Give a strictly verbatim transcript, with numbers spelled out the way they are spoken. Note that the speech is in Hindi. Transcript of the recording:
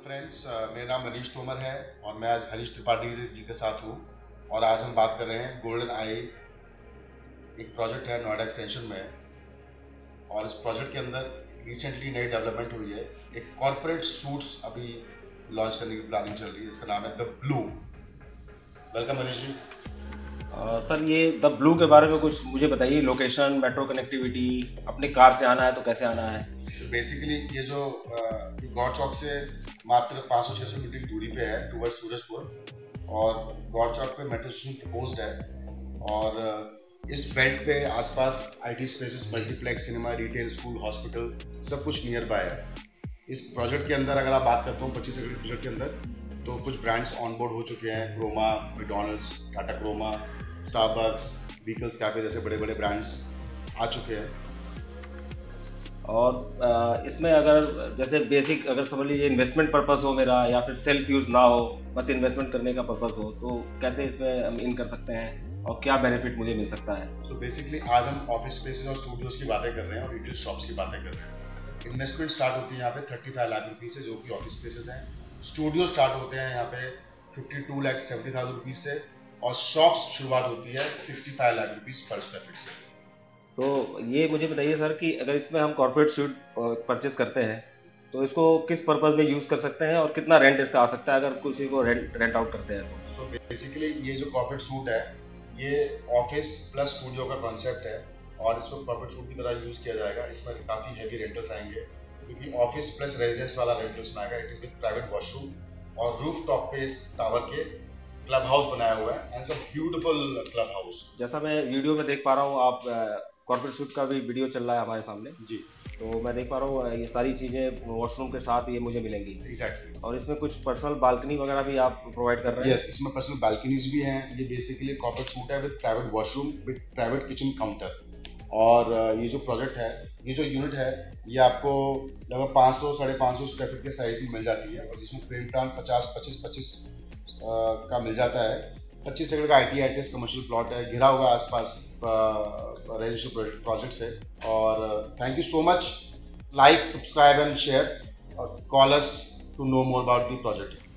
फ्रेंड्स, मेरा नाम मनीष तोमर है और मैं आज हरीश त्रिपाठी जी के साथ हूँ और आज हम बात कर रहे हैं गोल्डन आई। एक प्रोजेक्ट है नोएडा एक्सटेंशन में और इस प्रोजेक्ट के अंदर रिसेंटली नई डेवलपमेंट हुई है। एक कॉर्पोरेट सूट्स अभी लॉन्च करने की प्लानिंग चल रही है। इसका नाम है the blue. Welcome Manish ji. आ, सर ये द ब्लू के बारे में कुछ मुझे बताइए। लोकेशन, मेट्रो कनेक्टिविटी, अपनी कार से आना है तो कैसे आना है? तो बेसिकली ये जो गौर चौक से मात्र पाँच सौ छह सौ मीटर की दूरी पे है टूवर्ड सूरजपुर और गौर चौक पे मेट्रो स्टेशन प्रपोज्ड है और इस बेल्ट पे आसपास IT spaces, multiplex, cinema, retail, school, hospital सब कुछ नियर बाय है। इस प्रोजेक्ट के अंदर अगर आप बात करते हो पच्चीस एकड़ प्रोजेक्ट के अंदर तो कुछ ब्रांड्स ऑनबोर्ड हो चुके हैं। Croma, McDonald's, Tata Croma, Starbucks, vehicles cafe जैसे बड़े बड़े ब्रांड्स आ चुके हैं। और इसमें अगर जैसे बेसिक अगर समझ लीजिए इन्वेस्टमेंट पर्पस हो मेरा या फिर सेल्फ यूज़ ना हो, बस इन्वेस्टमेंट करने का पर्पस हो, तो कैसे इसमें हम इन कर सकते हैं और क्या बेनिफिट मुझे मिल सकता है? तो बेसिकली आज हम ऑफिस स्पेसेस और स्टूडियोज की बातें कर रहे हैं और रिटेल शॉप्स की बातें कर रहे हैं। इन्वेस्टमेंट स्टार्ट होती है यहाँ पे पैंतीस लाख रुपीस से, जो कि ऑफिस स्पेसेस हैं। स्टूडियो स्टार्ट होते हैं यहाँ पे बावन लाख सत्तर हज़ार रुपीस से और शॉप्स शुरुआत होती है पैंसठ लाख रुपीस पर स्क्वायर फीट से। तो ये मुझे बताइए सर कि अगर इसमें हम कॉर्पोरेट सूट परचेज करते हैं तो इसको किस पर्पस में यूज़ कर सकते हैं और कितना रेंट इसका आ सकता है अगर किसी को रेंट रेंट आउट करते हैं तो? सो बेसिकली ये जो कॉर्पोरेट सूट है ये ऑफिस प्लस स्टूडियो का कॉन्सेप्ट है और इसको कॉर्पोरेट सूट की तरह यूज़ किया जाएगा। इसमें काफ़ी हैवी रेंटल्स आएंगे क्योंकि ऑफिस प्लस रेजिडेंस वाला रेंटल्स में आएगा। It is with private washroom और रूफ टॉप पे इस टावर के क्लब हाउस बनाया हुआ है and it's a beautiful club house. जैसा मैं वीडियो में देख पा रहा हूँ, आप कॉर्पोरेट शूट का भी वीडियो चल रहा है हमारे सामने जी, तो मैं देख पा रहा हूँ ये सारी चीज़ें वॉशरूम के साथ ये मुझे मिलेंगी। एग्जैक्टली। और इसमें कुछ पर्सनल बालकनी वगैरह भी आप प्रोवाइड कर रहे हैं? यस yes, इसमें पर्सनल बालकनीज भी हैं। ये बेसिकली कॉर्पोरेट सूट है with private washroom with private kitchen counter. और ये जो प्रोजेक्ट है, ये जो यूनिट है, ये आपको लगभग पाँच सौ साढ़े पाँच सौ स्क्वायर फीट के साइज में मिल जाती है और जिसमें प्रिंट ऑन पचास पच्चीस पच्चीस का मिल जाता है। पच्चीस एकड़ का I T I T S commercial plot है, घिरा हुआ आसपास रेजिडेंशियल प्रोजेक्ट से। और thank you so much. Like, subscribe and share और call us to know more about the project.